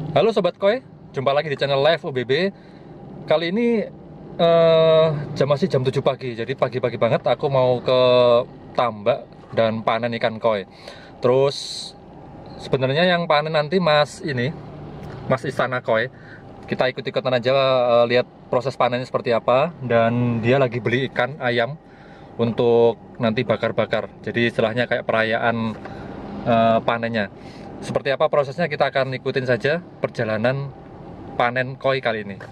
Halo Sobat Koi, jumpa lagi di channel Live OBB. Kali ini masih jam 7 pagi, jadi pagi-pagi banget aku mau ke tambak dan panen ikan koi. Terus sebenarnya yang panen nanti Mas Istana Koi. Kita ikut-ikutan aja lihat proses panennya seperti apa. Dan dia lagi beli ikan ayam untuk nanti bakar-bakar. Jadi istilahnya kayak perayaan panennya. Seperti apa prosesnya, kita akan ikutin saja perjalanan panen koi kali ini.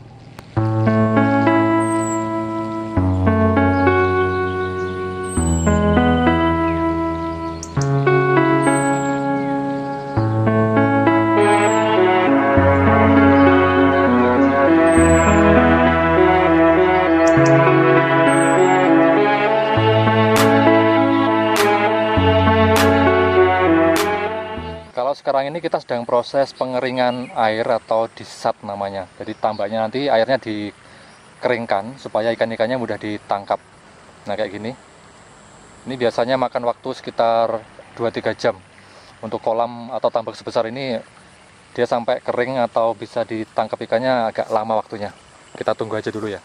Sekarang ini kita sedang proses pengeringan air atau disat namanya. Jadi tambaknya nanti airnya dikeringkan supaya ikan-ikannya mudah ditangkap. Nah kayak gini. Ini biasanya makan waktu sekitar 2-3 jam. Untuk kolam atau tambak sebesar ini dia sampai kering atau bisa ditangkap ikannya agak lama waktunya. Kita tunggu aja dulu ya.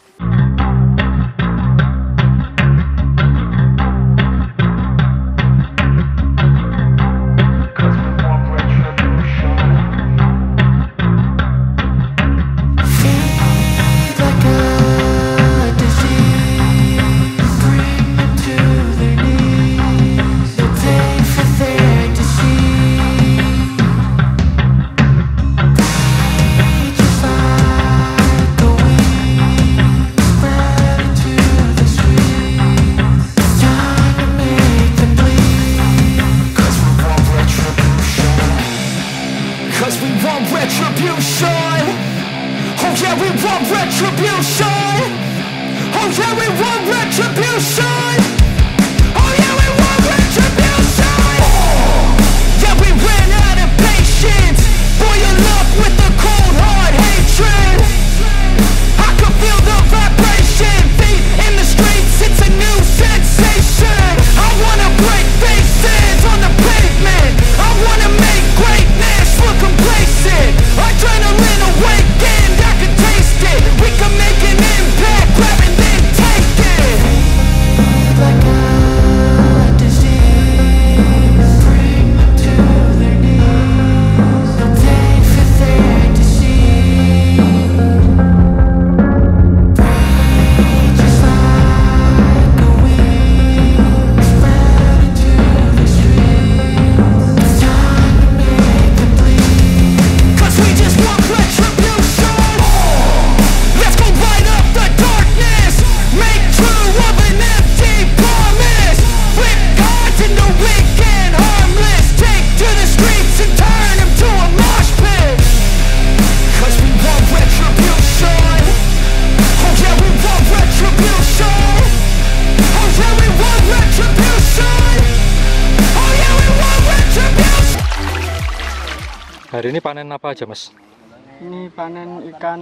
Hari ini panen apa aja, Mas? Ini panen ikan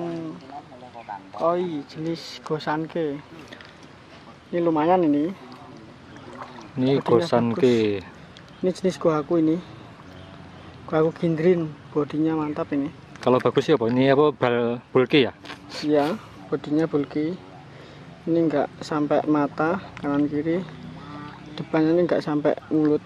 koi jenis gosanke. Ini lumayan ini. Ini gosanke. Ini jenis gohaku ini. Gohaku gindrin, bodinya mantap ini. Kalau bagus ya, ini apa bulky ya? Iya, bodinya bulky. Ini enggak sampai mata kanan kiri. Depannya ini enggak sampai mulut.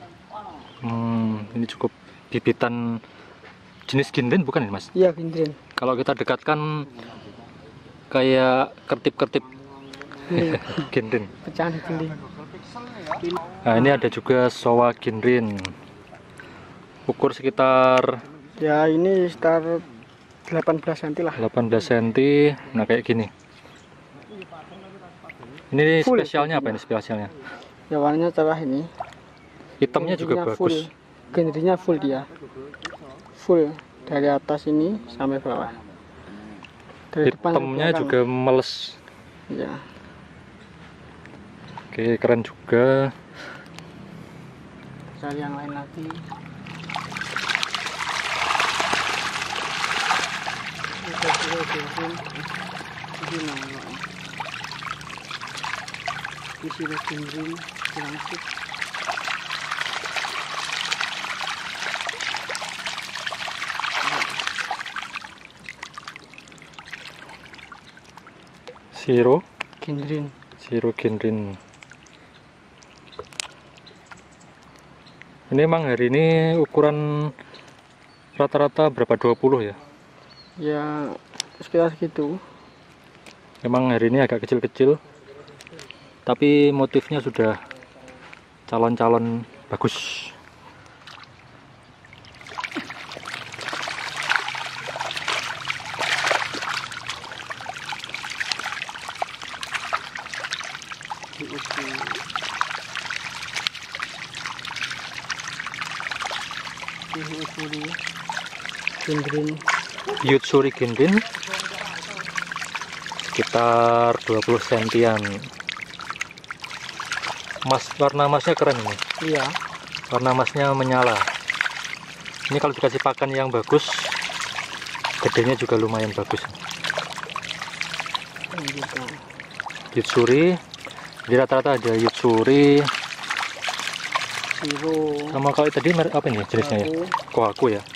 Ini cukup bibitan. Jenis gindrin bukan ini, Mas? Iya, gindrin. Kalau kita dekatkan kayak kertip-kertip gindrin. Pecahan gindrin. Nah, ini ada juga sowa gindrin. Ukur sekitar, ya ini sekitar 18 cm lah. 18 cm. Nah, kayak gini. Ini full, spesialnya apa ini spesialnya? Ya warnanya cerah ini. Hitamnya juga bagus. Gindrinnya full dia. Full dari atas ini sampai bawah. Dari hitamnya juga meles. Ya. Oke, keren juga. Cari yang lain lagi. Isi gindrin langsung. Ginrin. Ini emang hari ini ukuran rata-rata berapa, 20 ya? Ya sekitar segitu. Emang hari ini agak kecil-kecil, tapi motifnya sudah calon-calon bagus. Yutsuri Ginrin sekitar 20 sentian. Warna emasnya keren ini. Iya. Warna emasnya menyala. Ini kalau dikasih pakan yang bagus, gedenya juga lumayan bagus. Gitu. Yutsuri, jadi rata-rata ada Yutsuri. Shiro. Sama kalau tadi apa ini jenisnya ya? Kohaku ya.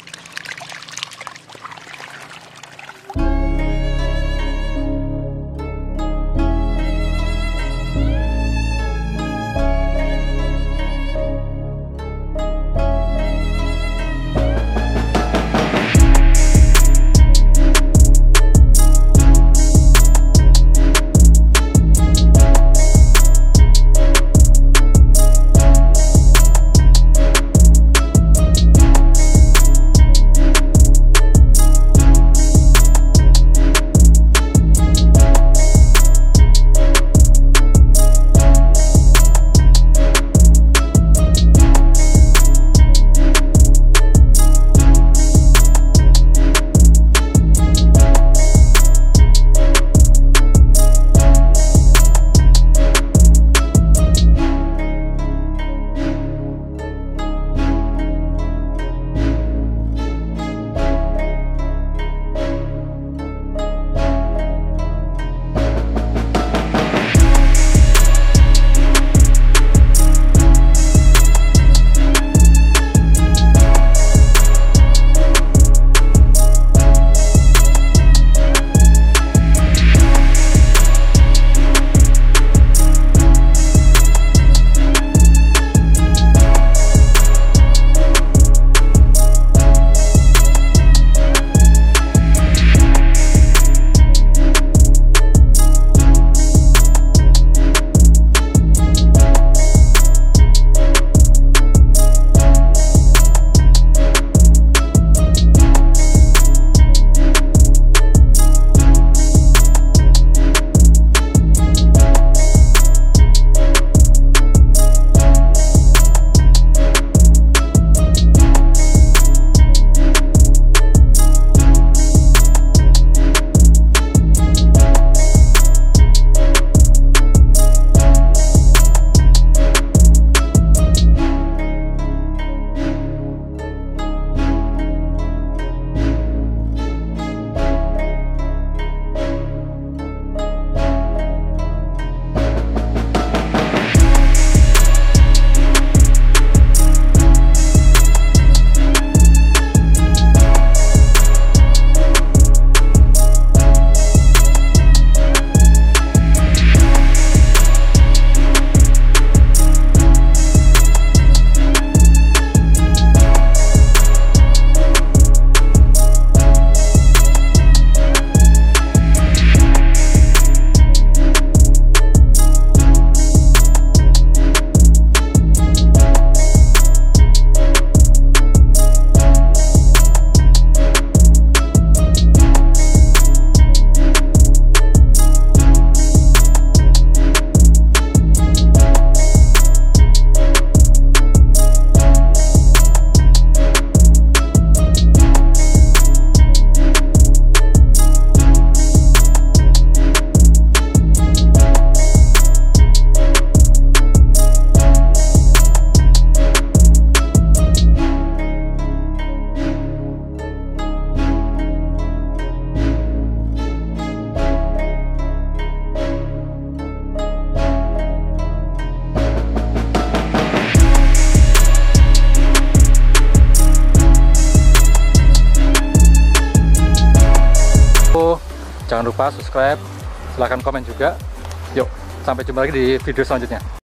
Jangan lupa subscribe, Silahkan komen juga. Yuk, sampai jumpa lagi di video selanjutnya.